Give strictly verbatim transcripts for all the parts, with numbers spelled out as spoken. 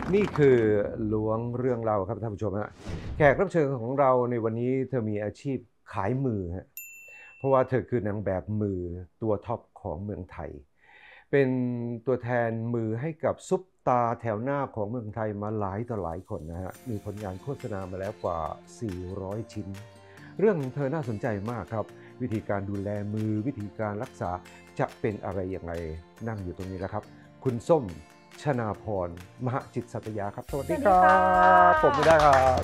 นี่คือล้วงเรื่องเราครับท่านผู้ชมฮะแขกรับเชิญของเราในวันนี้เธอมีอาชีพขายมือฮะเพราะว่าเธอคือนางแบบมือตัวท็อปของเมืองไทยเป็นตัวแทนมือให้กับซุปตาแถวหน้าของเมืองไทยมาหลายต่อหลายคนนะฮะมีผลงานโฆษณามาแล้วกว่าสี่ร้อยชิ้นเรื่องของเธอน่าสนใจมากครับวิธีการดูแลมือวิธีการรักษาจะเป็นอะไรยังไงนั่งอยู่ตรงนี้แล้วครับคุณส้มชนาพรมหจิตสัตยาครับสวัสดีครับผมไม่ได้ครับ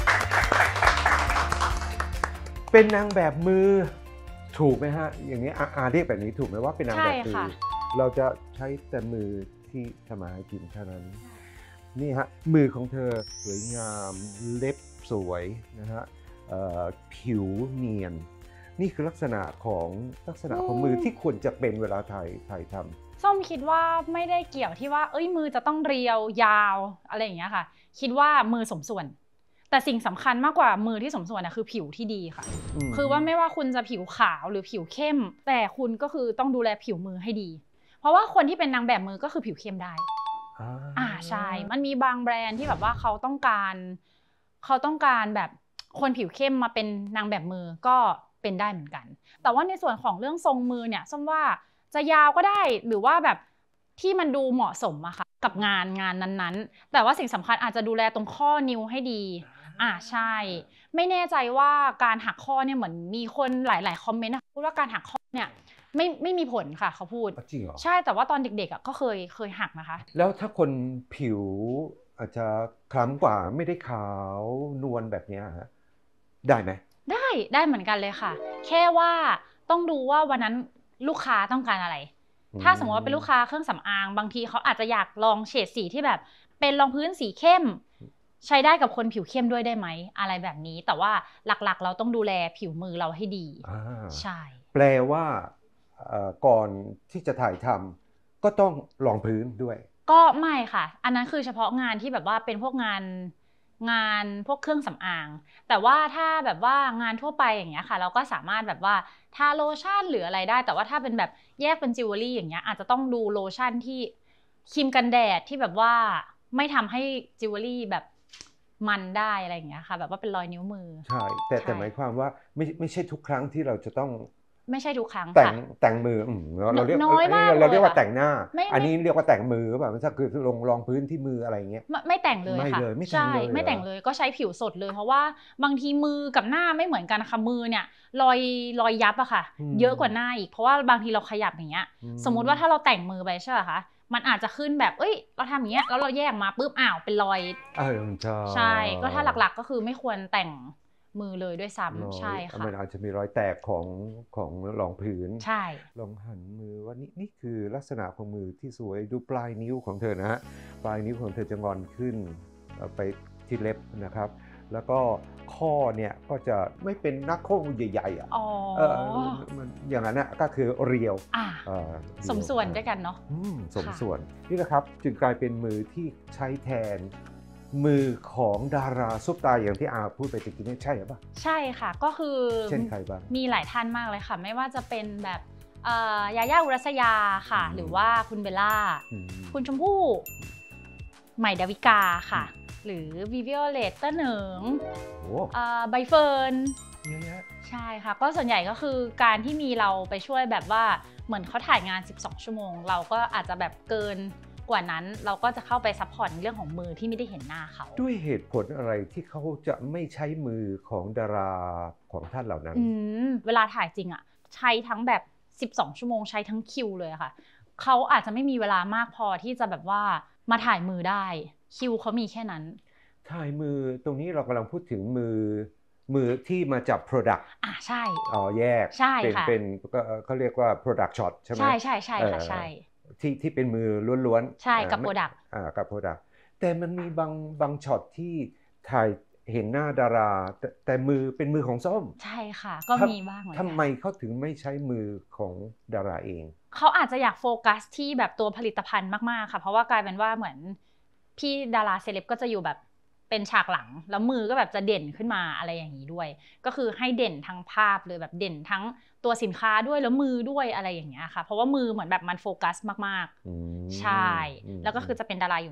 เป็นนางแบบมือถูกไหมฮะอย่างนี้อาเรียกแบบนี้ถูกไหมว่าเป็นนางแบบมือเราจะใช้แต่มือที่ทำมาหากินเท่านั้นนี่ฮะมือของเธอสวยงามเล็บสวยนะฮะผิวเนียนนี่คือลักษณะของลักษณะของมือที่ควรจะเป็นเวลาถ่ายถ่ายทำส้มคิดว่าไม่ได้เกี่ยวที่ว่าเอ้ยมือจะต้องเรียวยาวอะไรอย่างเงี้ยค่ะคิดว่ามือสมส่วนแต่สิ่งสำคัญมากกว่ามือที่สมส่วนนะคือผิวที่ดีค่ะคือว่าไม่ว่าคุณจะผิวขาวหรือผิวเข้มแต่คุณก็คือต้องดูแลผิวมือให้ดีเพราะว่าคนที่เป็นนางแบบมือก็คือผิวเข้มได้อ่าใช่มันมีบางแบรนด์ที่แบบว่าเขาต้องการเขาต้องการแบบคนผิวเข้มมาเป็นนางแบบมือก็เป็นได้เหมือนกันแต่ว่าในส่วนของเรื่องทรงมือเนี่ยส้มว่าจะยาวก็ได้หรือว่าแบบที่มันดูเหมาะสมอะค่ะกับงานงานนั้นๆแต่ว่าสิ่งสำคัญอาจจะดูแลตรงข้อนิ้วให้ดีอ่าใช่ไม่แน่ใจว่าการหักข้อเนี่ยเหมือนมีคนหลายๆคอมเมนต์พูดว่าการหักข้อเนี่ยไม่ไม่มีผลค่ะเขาพูดจริงเหรอใช่แต่ว่าตอนเด็กๆอะก็เคยเคยหักนะคะแล้วถ้าคนผิวอาจจะคล้ำกว่าไม่ได้ขาวนวลแบบนี้ฮะได้ไหมได้ได้เหมือนกันเลยค่ะแค่ว่าต้องดูว่าวันนั้นลูกค้าต้องการอะไรถ้าสมมติว่าเป็นลูกค้าเครื่องสำอางบางทีเขาอาจจะอยากลองเฉดสีที่แบบเป็นรองพื้นสีเข้มใช้ได้กับคนผิวเข้มด้วยได้ไหมอะไรแบบนี้แต่ว่าหลักๆเราต้องดูแลผิวมือเราให้ดีใช่แปลว่าก่อนที่จะถ่ายทำก็ต้องรองพื้นด้วยก็ไม่ค่ะอันนั้นคือเฉพาะงานที่แบบว่าเป็นพวกงานงานพวกเครื่องสำอางแต่ว่าถ้าแบบว่างานทั่วไปอย่างเงี้ยค่ะเราก็สามารถแบบว่าทาโลชั่นหรืออะไรได้แต่ว่าถ้าเป็นแบบแยกเป็นจิวเวลรี่อย่างเงี้ยอาจจะต้องดูโลชั่นที่ครีมกันแดดที่แบบว่าไม่ทำให้จิวเวลรี่แบบมันได้อะไรอย่างเงี้ยค่ะแบบว่าเป็นรอยนิ้วมือใช่แต่แต่หมายความว่าไม่ไม่ใช่ทุกครั้งที่เราจะต้องไม่ใช่ทุกครั้งแต่งค่ะแต่งมือเราเรียกน้อยมากเราเรียกว่าแต่งหน้าอันนี้เรียกว่าแต่งมือแบบมันคือลงรองพื้นที่มืออะไรเงี้ยไม่แต่งเลยค่ะใช่ไม่แต่งเลยก็ใช้ผิวสดเลยเพราะว่าบางทีมือกับหน้าไม่เหมือนกันค่ะมือเนี่ยรอยรอยยับอะค่ะเยอะกว่าหน้าอีกเพราะว่าบางทีเราขยับอย่างเงี้ยสมมุติว่าถ้าเราแต่งมือไปใช่ป่ะคะมันอาจจะขึ้นแบบเอ้ยเราทำอย่างเงี้ยแล้วเราแยกมาปุ๊บอ้าวเป็นรอยใช่ก็ถ้าหลักๆก็คือไม่ควรแต่งมือเลยด้วยซ้ำใช่ค่ะมันอาจจะมีรอยแตกของของรองพื้นใช่ลองหันมือว่านี่นี่คือลักษณะของมือที่สวยดูปลายนิ้วของเธอนะฮะปลายนิ้วของเธอจะงอนขึ้นไปที่เล็บนะครับแล้วก็ข้อเนี่ยก็จะไม่เป็นนักโค้งใหญ่ๆอ่ะเออมันอย่างนั้นนะก็คือเรียวสมส่วนด้วยกันเนาะสมส่วนนี่นะครับจึงกลายเป็นมือที่ใช้แทนมือของดาราซุปตาอย่างที่อาพูดไปตะกี้นี่ใช่หรือเปล่าใช่ค่ะก็คือเช่นใครบ้างมีหลายท่านมากเลยค่ะไม่ว่าจะเป็นแบบยาย่าอุรัสยาค่ะหรือว่าคุณเบลล่าคุณชมพู่ใหม่ดาวิกาค่ะหรือวิวิโอเลตเตอร์เหนิงใบเฟิร์นใช่ค่ะก็ส่วนใหญ่ก็คือการที่มีเราไปช่วยแบบว่าเหมือนเขาถ่ายงานสิบสองชั่วโมงเราก็อาจจะแบบเกินกว่านั้นเราก็จะเข้าไปซัพพอร์ตในเรื่องของมือที่ไม่ได้เห็นหน้าเขาด้วยเหตุผลอะไรที่เขาจะไม่ใช้มือของดาราของท่านเหล่านั้นเวลาถ่ายจริงอะใช้ทั้งแบบสิบสองชั่วโมงใช้ทั้งคิวเลยค่ะเขาอาจจะไม่มีเวลามากพอที่จะแบบว่ามาถ่ายมือได้คิวเขามีแค่นั้นถ่ายมือตรงนี้เรากำลังพูดถึงมือมือที่มาจาก product อ่าใช่อ๋อแยกใช่ค่ะเป็นเขาเรียกว่า product shot ใช่ไหมใช่ใช่ใช่ค่ะใช่ที่ที่เป็นมือล้วนๆใช่กับ product อ่ากับ product แต่มันมีบางบางช็อตที่ถ่ายเห็นหน้าดาราแต่แต่มือเป็นมือของส้มใช่ค่ะก็มีบ้างเหมือนกันทำไมเขาถึงไม่ใช้มือของดาราเองเขาอาจจะอยากโฟกัสที่แบบตัวผลิตภัณฑ์มากๆค่ะเพราะว่ากลายเป็นว่าเหมือนพี่ดาราเซเลบก็จะอยู่แบบเป็นฉากหลังแล้วมือก็แบบจะเด่นขึ้นมาอะไรอย่างนี้ด้วยก็คือให้เด่นทั้งภาพเลยแบบเด่นทั้งตัวสินค้าด้วยแล้วมือด้วยอะไรอย่างเงี้ยค่ะเพราะว่ามือเหมือนแบบมันโฟกัสมากๆใช่แล้วก็คือจะเป็นดาราอยู่นี้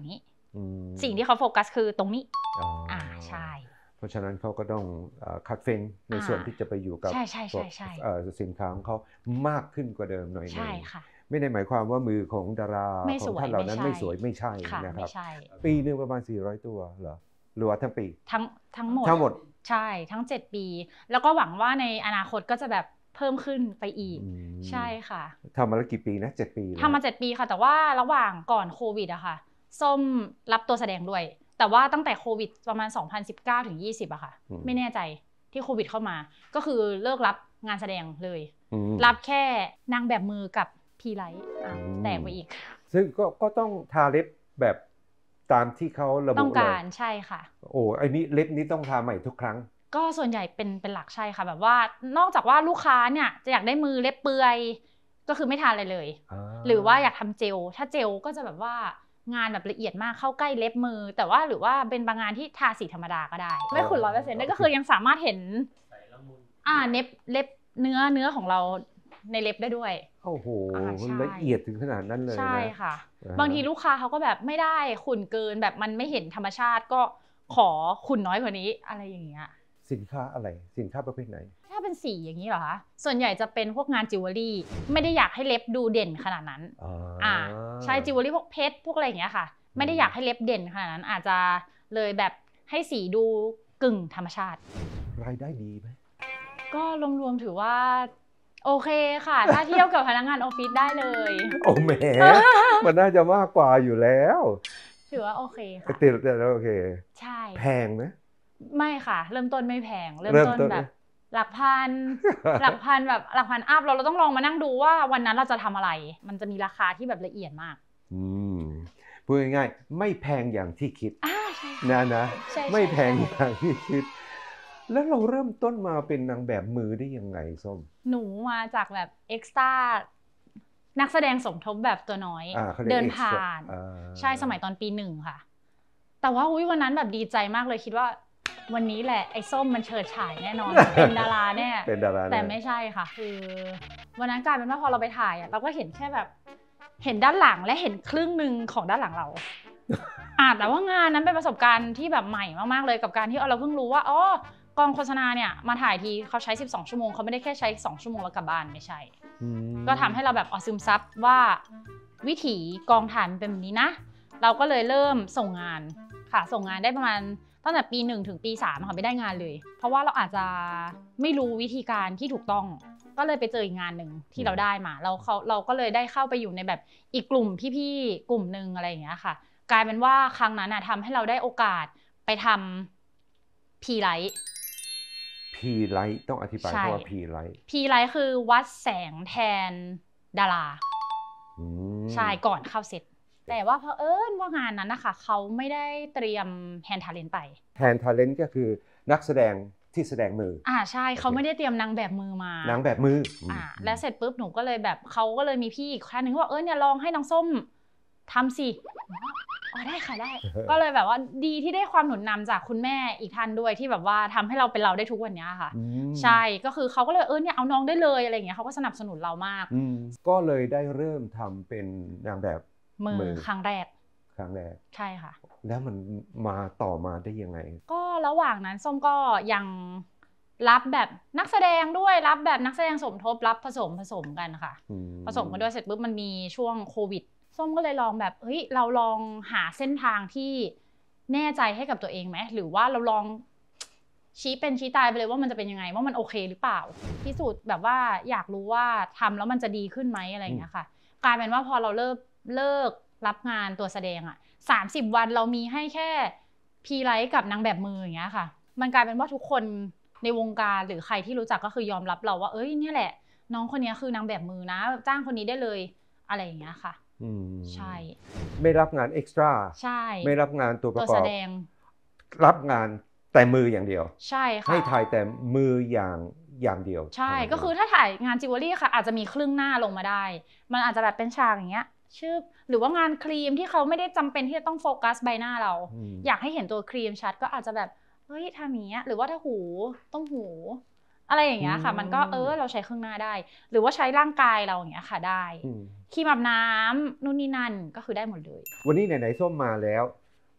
สิ่งที่เขาโฟกัสคือตรงนี้อ่าใช่เพราะฉะนั้นเขาก็ต้องคัดเฟ้นในส่วนที่จะไปอยู่กับสินค้าของเขามากขึ้นกว่าเดิมหน่อยนึงไม่ได้หมายความว่ามือของดาราของท่านเหล่านั้นไม่สวยไม่ใช่นะครับปีนึงประมาณสี่ร้อยตัวเหรอหรือว่าทั้งปีทั้งทั้งหมดทั้งหมดใช่ทั้งเจ็ดปีแล้วก็หวังว่าในอนาคตก็จะแบบเพิ่มขึ้นไปอีกใช่ค่ะทำมาแล้วกี่ปีนะเจ็ดปีทำมาเจ็ดปีค่ะแต่ว่าระหว่างก่อนโควิดอะค่ะส้มรับตัวแสดงด้วยแต่ว่าตั้งแต่โควิดประมาณสองพันสิบเก้าถึงยี่สิบอะค่ะไม่แน่ใจที่โควิดเข้ามาก็คือเลิกรับงานแสดงเลยรับแค่นางแบบมือกับพีไลท์แตกไปอีกซึ่งก็ก็ต้องทาเล็บแบบตามที่เขาระบุต้องการใช่ค่ะโอ้ไอ้นี่เล็บนี้ต้องทาใหม่ทุกครั้งก็ส่วนใหญ่เป็นเป็นหลักใช่ค่ะแบบว่านอกจากว่าลูกค้าเนี่ยจะอยากได้มือเล็บเปื่อยก็คือไม่ทาอะไรเลยหรือว่าอยากทำเจลถ้าเจลก็จะแบบว่างานแบบละเอียดมากเข้าใกล้เล็บมือแต่ว่าหรือว่าเป็นบางงานที่ทาสีธรรมดาก็ได้ไม่ขุ่นร้อยเปอร์เซ็นต์ได้ก็คือยังสามารถเห็นอ่าเล็บเล็บเนื้อเนื้อของเราในเล็บได้ด้วยโอ้โหละเอียดถึงขนาดนั้นเลยใช่ค่ะบางทีลูกค้าเขาก็แบบไม่ได้ขุ่นเกินแบบมันไม่เห็นธรรมชาติก็ขอขุ่นน้อยกว่านี้อะไรอย่างเงี้ยสินค้าอะไรสินค้าประเภทไหนถ้าเป็นสีอย่างนี้เหรอคะส่วนใหญ่จะเป็นพวกงานจิวเวลรี่ไม่ได้อยากให้เล็บดูเด่นขนาดนั้นอ่าใช่จิวเวลรี่พวกเพชรพวกอะไรอย่างเงี้ยค่ะไม่ได้อยากให้เล็บเด่นขนาดนั้นอาจจะเลยแบบให้สีดูกึ่งธรรมชาติรายได้ดีไหมก็รวมๆถือว่าโอเคค่ะถ้าเทียบกับพนักงานออฟฟิศได้เลยโอ้แหมมันน่าจะมากกว่าอยู่แล้วถือว่าโอเคค่ะติดแล้วโอเคใช่แพงไหมไม่ค่ะเริ่มต้นไม่แพงเริ่มต้นแบบหลักพันหลักพันแบบหลักพันอัพเราเราต้องลองมานั่งดูว่าวันนั้นเราจะทำอะไรมันจะมีราคาที่แบบละเอียดมากอืมพูดง่ายๆไม่แพงอย่างที่คิดนะนะไม่แพงอย่างที่คิดแล้วเราเริ่มต้นมาเป็นนางแบบมือได้ยังไงส้มหนูมาจากแบบเอ็กซ์ตร้านักแสดงสมทบแบบตัวน้อยเดินผ่านใช่สมัยตอนปีหนึ่งค่ะแต่ว่าอุ๊ยวันนั้นแบบดีใจมากเลยคิดว่าวันนี้แหละไอ้ส้มมันเฉิดฉายแน่นอนเป็นดาราแน่เป็นดาราแต่ไม่ใช่ค่ะคือวันนั้นกลายเป็นว่าพอเราไปถ่ายเราก็เห็นแค่แบบเห็นด้านหลังและเห็นครึ่งนึงของด้านหลังเราอ่าแต่ว่างานนั้นเป็นประสบการณ์ที่แบบใหม่มากๆเลยกับการที่เราเพิ่งรู้ว่าอ๋อกองโฆษณาเนี่ยมาถ่ายทีเขาใช้สิบสองชั่วโมงเขาไม่ได้แค่ใช้สองชั่วโมงแล้วกลับบ้านไม่ใช่ก็ทำให้เราแบบอ๋อซึมซับว่าวิถีกองถ่ายเป็นแบบนี้นะเราก็เลยเริ่มส่งงานค่ะส่งงานได้ประมาณตั้งแต่ปีหนึ่งถึงปีสามค่ะไม่ได้งานเลยเพราะว่าเราอาจจะไม่รู้วิธีการที่ถูกต้องก็เลยไปเจออีกงานหนึ่งที่เราได้มาเราเขาเราก็เลยได้เข้าไปอยู่ในแบบอีกกลุ่มพี่ๆกลุ่มนึงอะไรอย่างเงี้ยค่ะกลายเป็นว่าครั้งนั้นทำให้เราได้โอกาสไปทำพีไลท์พีไลท์ต้องอธิบายว่าพีไลท์พีไลท์คือวัดแสงแทนดาราใช่ก่อนเข้าเซตแต่ว่าเผอิญว่างานนั้นนะคะเขาไม่ได้เตรียมแฮนด์ทาเลนต์ไปแฮนด์ทาเลนต์ก็คือนักแสดงที่แสดงมืออ่าใช่เขาไม่ได้เตรียมนางแบบมือมานางแบบมืออ่าแล้วเสร็จปุ๊บหนูก็เลยแบบเขาก็เลยมีพี่อีกท่านนึงว่าเออเนี่ยลองให้น้องส้มทำสิอ๋อได้ค่ะได้ก็เลยแบบว่าดีที่ได้ความหนุนนำจากคุณแม่อีกท่านด้วยที่แบบว่าทำให้เราเป็นเราได้ทุกวันนี้ค่ะใช่ก็คือเขาก็เลยเออเนี่ยเอาน้องได้เลยอะไรอย่างเงี้ยเขาก็สนับสนุนเรามากก็เลยได้เริ่มทำเป็นนางแบบมือครั้งแรกครั้งแรกใช่ค่ะแล้วมันมาต่อมาได้ยังไงก็ระหว่างนั้นส้มก็ยังรับแบบนักแสดงด้วยรับแบบนักแสดงสมทบรับผสมผสมกันค่ะผสมกันด้วยเสร็จปุ๊บมันมีช่วงโควิดส้มก็เลยลองแบบเฮ้ยเราลองหาเส้นทางที่แน่ใจให้กับตัวเองไหมหรือว่าเราลองชี้เป็นชี้ตายไปเลยว่ามันจะเป็นยังไงว่ามันโอเคหรือเปล่าพิสูจน์แบบว่าอยากรู้ว่าทำแล้วมันจะดีขึ้นไหมอะไรอย่างเงี้ยค่ะกลายเป็นว่าพอเราเลิกเลิกรับงานตัวแสดงอ่ะสามสิบวันเรามีให้แค่พีไลท์กับนางแบบมืออย่างเงี้ยค่ะมันกลายเป็นว่าทุกคนในวงการหรือใครที่รู้จักก็คือยอมรับเราว่าเอ้ยเนี่ยแหละน้องคนนี้คือนางแบบมือนะจ้างคนนี้ได้เลยอะไรอย่างเงี้ยค่ะใช่ไม่รับงานเอ็กซ์ตร้าใช่ไม่รับงานตัวประกอบตัวแสดงรับงานแต่มืออย่างเดียวใช่ค่ะให้ถ่ายแต่มืออย่างอย่างเดียวใช่ก็คือถ้าถ่ายงานจิวเวลรี่ค่ะอาจจะมีครึ่งหน้าลงมาได้มันอาจจะแบบเป็นฉากอย่างเงี้ยชื่อหรือว่างานครีมที่เขาไม่ได้จำเป็นที่จะต้องโฟกัสใบหน้าเราอยากให้เห็นตัวครีมชัดก็อาจจะแบบเฮ้ยทำอย่างเงี้ยหรือว่าถ้าหูต้องหูอะไรอย่างเงี้ยค่ะมันก็เออเราใช้เครื่องหน้าได้หรือว่าใช้ร่างกายเราอย่างเงี้ยค่ะได้ครีมอาบน้ำนู่นนี่นั่นก็คือได้หมดเลยวันนี้ไหนๆส้มมาแล้ว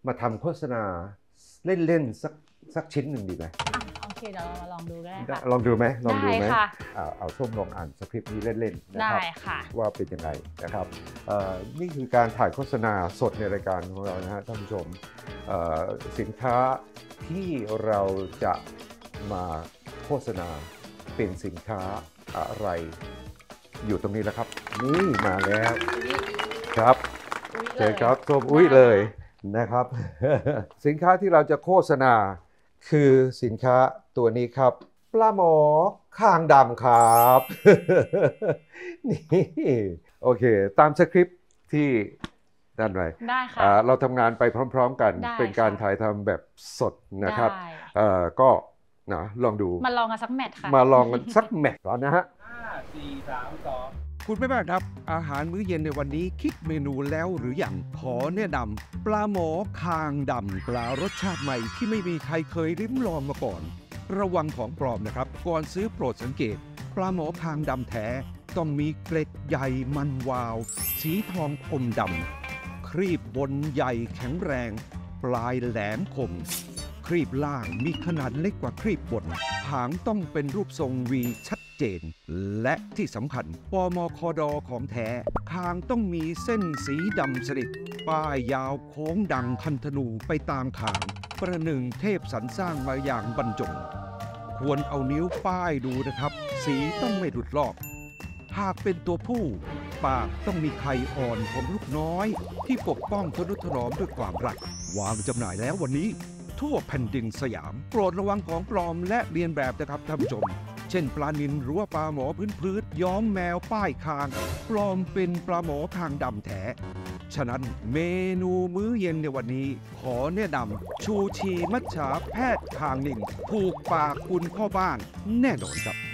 มาทำโฆษณาเล่นๆสักสักชิ้นหนึ่งดีไหมอ่ะโอเคเดี๋ยวเรามาลองดูกันค่ะลองดูไหมลองดูไหมได้ค่ะเอาเอาส้มลองอ่านสคริปต์นี้เล่นๆนะได้ครับค่ะว่าเป็นยังไงนะครับเอ่อนี่คือการถ่ายโฆษณาสดในรายการของเรานะฮะท่านผู้ชมเอ่อสินค้าที่เราจะมาโฆษณาเป็นสินค้าอะไรอยู่ตรงนี้แล้วครับนี่มาแล้วครับเจอครับส้มอุ้ยเลยนะครับ สินค้าที่เราจะโฆษณาคือสินค้าตัวนี้ครับปลาหมอคางดำครับ นี่โอเคตามสคริปต์ที่นั่นไว้ได้ค่ะอ่าเราทำงานไปพร้อมๆกันได้เป็นการค่ะถ่ายทำแบบสดนะครับได้เอ่อก็นะลองดูมาลองกันสักแมตช์ค่ะมาลองกันสักแมตช์ก่อนนะฮะห้า สี่ สาม สองคุณแม่บ้านครับ อาหารมื้อเย็นในวันนี้คิดเมนูแล้วหรืออยังขอแนะนำปลาหมอคางดำปลารสชาติใหม่ที่ไม่มีใครเคยริมลองมาก่อน ระวังของปลอมนะครับ ก่อนซื้อโปรดสังเกต ปลาหมอคางดำแท้ต้องมีเกล็ดใหญ่มันวาว สีทองอมดำครีบบนใหญ่แข็งแรง ปลายแหลมคม ครีบล่างมีขนาดเล็กกว่าครีบบน หางต้องเป็นรูปทรงวีชัดเจน และที่สำคัญปมคดของแท้คางต้องมีเส้นสีดำสนิทป้ายยาวโค้งดังคันธนูไปตามคาง ประหนึ่งเทพสรรสร้างมาอย่างบรรจง ควรเอานิ้วป้ายดูนะครับ สีต้องไม่หลุดลอก หากเป็นตัวผู้ปากต้องมีไข่อ่อนของลูกน้อย ที่ปกป้องทนุถนอมด้วยความรัก วางจำหน่ายแล้ววันนี้ ทั่วแผ่นดินสยาม โปรดระวังของปลอมและเรียนแบบนะครับท่านผู้ชม เช่นปลานิลหรือว่าปลาหมอพื้นพื้นย้อมแมวป้ายคาง ปลอมเป็นปลาหมอคางดำแท้ ฉะนั้นเมนูมื้อเย็นในวันนี้ ขอแนะนำชูชีมัจฉาแพทย์คางนิ่งถูกปากคุณพ่อบ้านแน่นอนครับ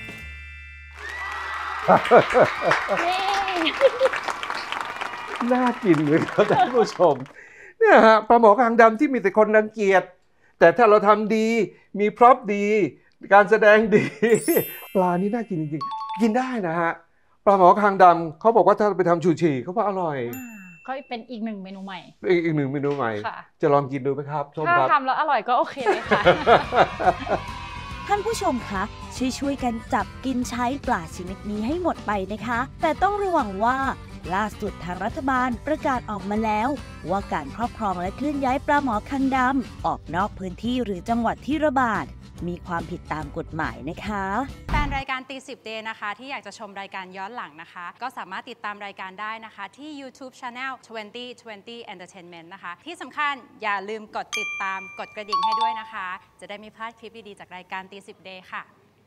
น่ากินเลยครับท่านผู้ชมเนี่ยฮะปลาหมอคางดำที่มีแต่คนรังเกียจแต่ถ้าเราทำดีมีพร็อพดี การแสดงดี ปลานี่น่ากินจริงๆกินได้นะฮะปลาหมอคางดำเขาบอกว่าถ้าไปทำชูชีเขาว่าอร่อยอ่าก็เป็นอีกหนึ่งเมนูใหม่อีกอีกหนึ่งเมนูใหม่ค่ะจะลองกินดูไหมครับส้มถ้าครับทำแล้วอร่อยก็โอเคเลยค่ะท่านผู้ชมคะช่วยๆกันจับกินใช้ปลาชนิดนี้ให้หมดไปนะคะ แต่ต้องระวังว่าล่าสุดทางรัฐบาลประกาศออกมาแล้ว ว่าการครอบครองและเคลื่อนย้ายปลาหมอคางดำออกนอกพื้นที่หรือจังหวัดที่ระบาดมีความผิดตามกฎหมายนะคะแฟนรายการตีสิบเดย์นะคะที่อยากจะชมรายการย้อนหลังนะคะ ก็สามารถติดตามรายการได้นะคะที่ YouTube Channel ยี่สิบ ยี่สิบ Entertainment นะคะที่สำคัญอย่าลืมกดติดตามกดกระดิ่งให้ด้วยนะคะ จะได้ไม่พลาดคลิปดีๆจากรายการตีสิบเดย์ค่ะ